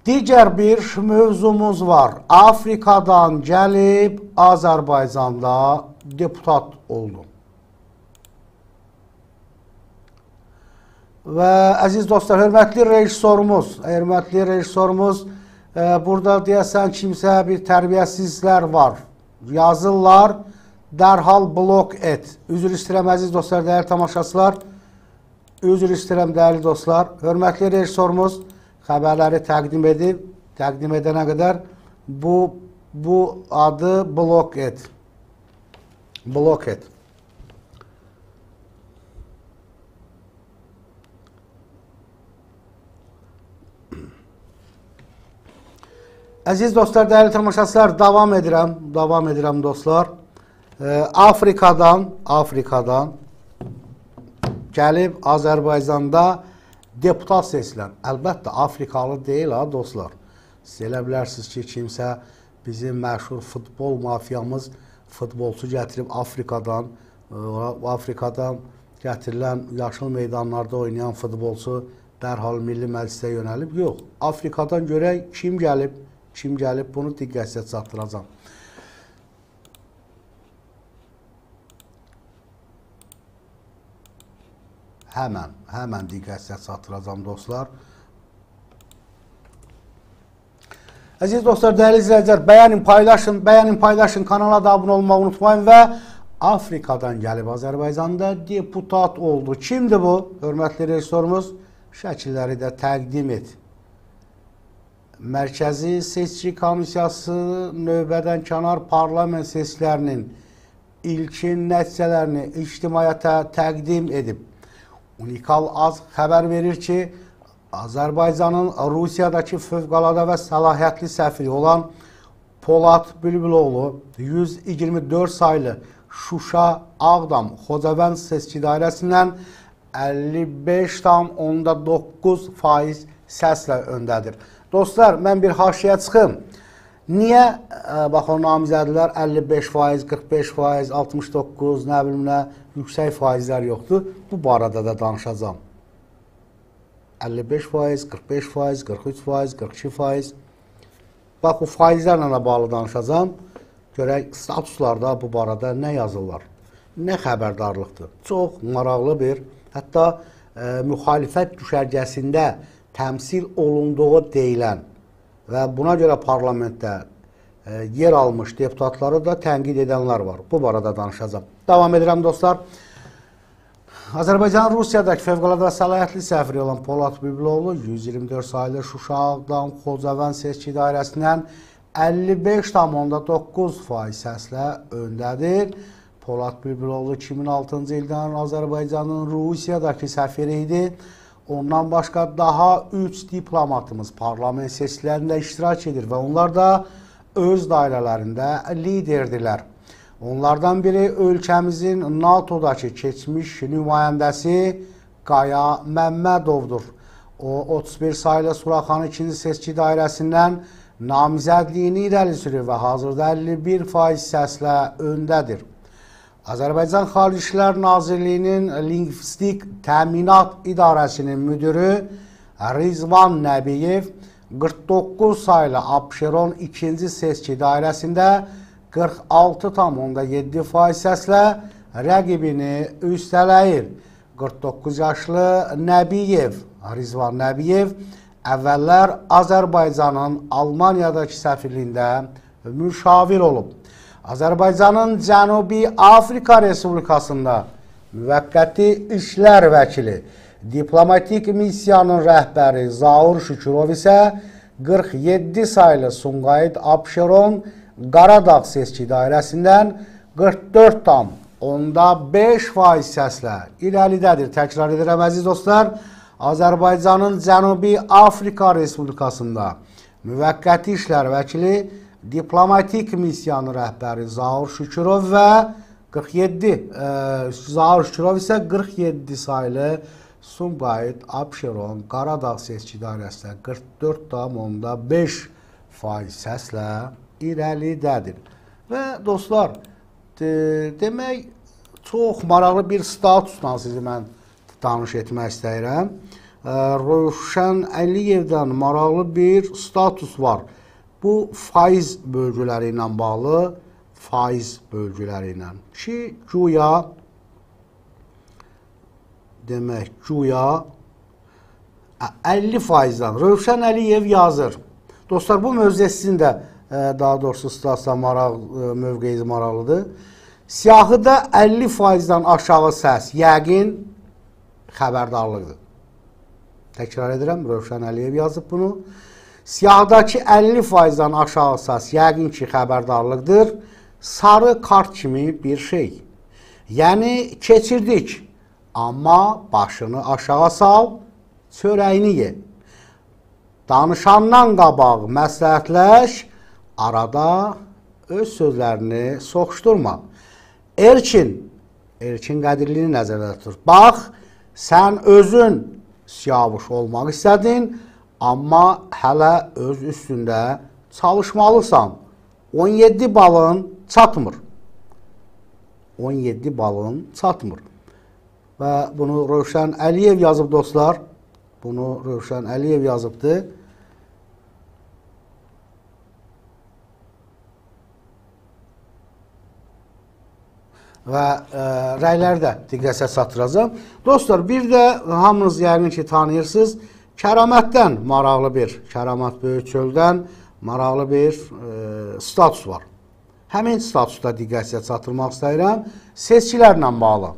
Digər bir mövzumuz var. Afrikadan gəlib Azərbaycanda deputat oldu. Və əziz dostlar, hörmətli rejissorumuz, burada deyəsən kimsə bir tərbiyəsizlər var. Yazırlar, dərhal blok et. Üzr istəyirəm əziz dostlar, dəyərli tamaşaçılar. Üzr istəyirəm dəyərli dostlar. Hörmətli rejissorumuz xəbərləri təqdim edib, təqdim edənə qədər bu adı blok et. Blok et. Əziz dostlar, dəyərli tamaşaçılar, davam edirəm dostlar. Afrikadan gəlib Azərbaycanda deputat seçilən. Əlbəttə, Afrikalı deyil ha dostlar. Siz elə bilərsiniz ki, kimsə bizim məşhur futbol mafiyamız futbolçu gətirib Afrikadan gətirilən yaşıl meydanlarda oynayan futbolçu dərhal Milli Məclisə yönəlib. Yox, Afrikadan görək kim gəlib, bunu diqqətlə çatdıracam. Həmən diqqətlə çatdıracam dostlar. Əziz dostlar, dəyərli izləyicilər, bəyənin, paylaşın, kanala da abunə olmağı unutmayın və Afrikadan gəlib Azərbaycanda deputat oldu. Kimdir bu? Hörmətli rejissorumuz, şəkilləri də təqdim et. Mərkəzi Seçki Komissiyası növbədən kənar parlament seçkilərinin ilkin nəticələrini ictimaiyyətə təqdim edib. Unikal az xəbər verir ki, Azərbaycanın Rusiyadakı fövqəladə və səlahiyyətli səfiri olan Polad Bülbüloğlu 124 saylı Şuşa, Ağdam, Xocavənd seçki dairəsindən 55,9% səslə öndədir. Dostlar, mən bir haşiyə çıxım. Niyə, bax, o namizədlər 55%, 45%, 69%, nə bilim nə, yüksək faizlər yoxdur. Bu barədə də danışacağım. 55%, 45%, 43%, 42%. Bax, o faizlərlə də bağlı danışacağım. Görək, statuslarda bu barədə nə yazırlar? Nə xəbərdarlıqdır? Çox maraqlı bir, hətta müxalifət düşərgəsində təmsil olunduğu deyilən və buna görə parlamentdə yer almış deputatları da tənqid edənlər var. Bu barədə danışacağım. Davam edirəm dostlar. Azərbaycanın Rusiyadakı fövqəladə səlahiyyətli səfiri olan Polad Bülbüloğlu 124 saylı Şuşa, Ağdam, Xocavənd seçki dairəsindən 55,9% səslə öndədir. Polad Bülbüloğlu 2006-cı ildən Azərbaycanın Rusiyadakı səfiri idi. Ondan başqa daha 3 diplomatımız parlament seçkilərində iştirak edir və onlar da öz dairələrində liderdirlər. Onlardan biri ölkəmizin NATO'dakı keçmiş nümayəndəsi Qaya Məmmədovdur. O 31 saylı Suraxanı 2-ci seçki dairəsindən namizədliyini irəli sürür və hazırda 51% səslə öndədir. Azərbaycan Xarici İşlər Nazirliyinin Lingvistik Təminat İdarəsinin müdürü Rizvan Nəbiyev 49 saylı Abşeron 2-ci seçki dairəsində 46,7% səslə rəqibini üstələyir. 49 yaşlı Nəbiyev, Rizvan Nəbiyev əvvəllər Azərbaycanın Almaniyadakı səfirliyində müşavir olub. Azərbaycanın Cənubi Afrika Respublikasında müvəqqəti işlər vəkili, diplomatik missiyanın rəhbəri Zaur Şükürov isə 47 saylı Sumqayıt Abşeron Qaradağ seçki dairəsindən 44,5% səslə irəlidədir. Təkrar edirəm əziz dostlar, Azərbaycanın Cənubi Afrika Respublikasında müvəqqəti işlər vəkili, diplomatik missiyanın rəhbəri Zaur Şükürov və Zaur Şükürov isə 47 saylı Sumqayıt Abşeron Qaradağ seçki dairəsində 44,5% səslə irəlidədir. Və dostlar, demək, çox maraqlı bir statusla sizi mən tanış etmək istəyirəm. Rövşən Əliyevdən maraqlı bir status var. Bu faiz bölgüləri ilə bağlı, faiz bölgüləri ilə ki, güya demək, güya 50%-dən Rövşən Əliyev yazır. Dostlar, bu mövzuya sizin də daha doğrusu statusda mövqeyiniz maraqlıdır. Siyahıda 50%-dən aşağı səs yəqin xəbərdarlıqdır. Təkrar edirəm, Rövşən Əliyev yazıb bunu. Siyahıdakı 50%-dən aşağı səs yəqin ki xəbərdarlıqdır. Sarı kart kimi bir şey. Yəni keçirdik, amma başını aşağı sal, çörəyini ye. Danışandan qabaq məsləhətləş, arada öz sözlərini soxuşdurma. Elçin Qədirlini nəzərdə tutur. Bax, sən özün siyavuş olmaq istədin, amma hələ öz üstündə çalışmalısan. 17 balın çatmır. 17 balın çatmır. Və bunu Rövşən Əliyev yazıb dostlar. Bunu Rövşən Əliyev yazıbdır. Və rəyləri də diqqətə çatdıracağım. Dostlar, bir də hamınız yəqin ki tanıyırsınız. Kəramətdən maraqlı bir, Kəramət Böyükçöldən maraqlı bir status var. Həmin statusda diqqətə çatdırmaq istəyirəm. Seçkilərlə bağlı.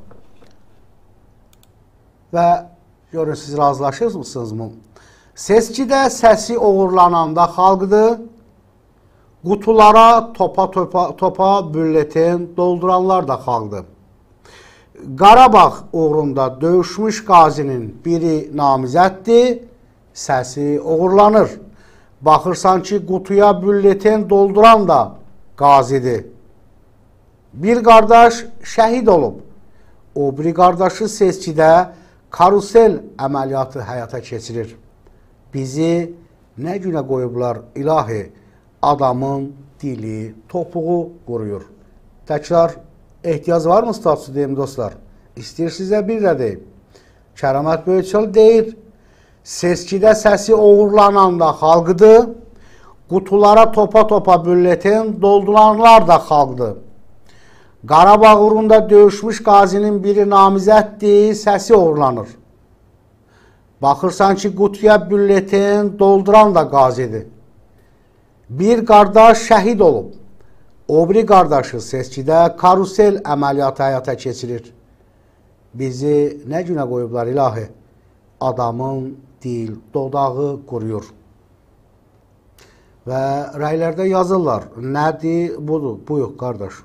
Və görün, siz razılaşırsınızmı? Seçkidə səsi uğurlananda xalqdır. Qutulara topa bülletin dolduranlar da xalqdır. Qarabağ uğrunda döyüşmüş qazinin biri namizəddir, səsi uğurlanır. Baxırsan ki, qutuya bülletin dolduran da qazidir. Bir qardaş şəhid olub. O biri qardaşı seçkidə karusel əməliyyatı həyata keçirir. Bizi nə günə qoyublar ilahi? Adamın dili, topuğu quruyur. Təkrar ehtiyac var mı statusu deyim dostlar? İstəyirsinizə bir də deyim. Kəramət Böyükçöl deyir, seçkidə səsi uğurlananda xalqıdır, qutulara topa bülletin dolduranlar da xalqdır. Qarabağ uğrunda döyüşmüş qazinin biri namizəddir, səsi uğurlanır. Baxırsan ki, qutuya bülletin dolduran da qazidir. Bir qardaş şəhid olub. O biri qardaşı seçkidə karusel əməliyyatı həyata keçirir. Bizi nə günə qoyublar ilahi? Adamın dil, dodağı quruyur. Və rəylərdə yazırlar. Nədir? Budur. Buyur qardaş.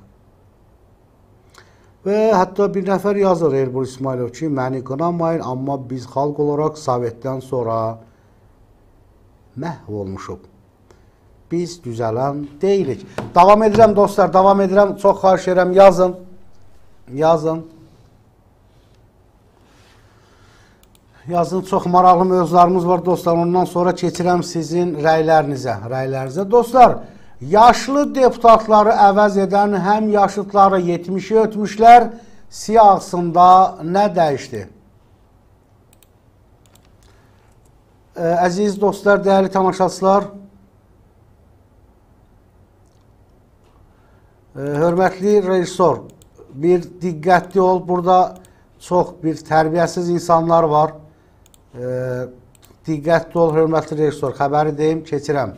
Və hətta bir nəfər yazır Elbur İsmailov ki, məni qınamayın, amma biz xalq olaraq Sovetdən sonra məhv olmuşuq. Biz düzələn deyilik. Davam edirəm dostlar, davam edirəm. Çox xahiş edirəm, yazın. Yazın. Yazın, çox maraqlı mövzularımız var dostlar. Ondan sonra keçirəm sizin rəylərinizə. Dostlar, yaşlı deputatları əvəz edən həm yaşıtları 70-i ötmüşlər siyasında nə dəyişdi? Əziz dostlar, dəyərli tamaşaçılar, hörmətli rejissor, bir diqqətli ol, burada çox bir tərbiyəsiz insanlar var. Diqqətli ol, hörmətli rejissor, xəbəri deyim, keçirəm.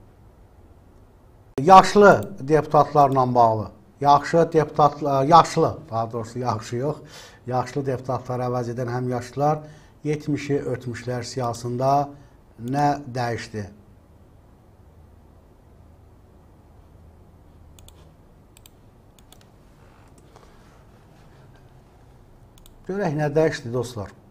Yaşlı deputatlarla bağlı, yaşlı, daha doğrusu yaxşı yox, yaşlı deputatları əvəz edən həm yaşlılar 70-i ötmüşlər siyasında nə dəyişdi? Görək nə dəyişdi dostlar.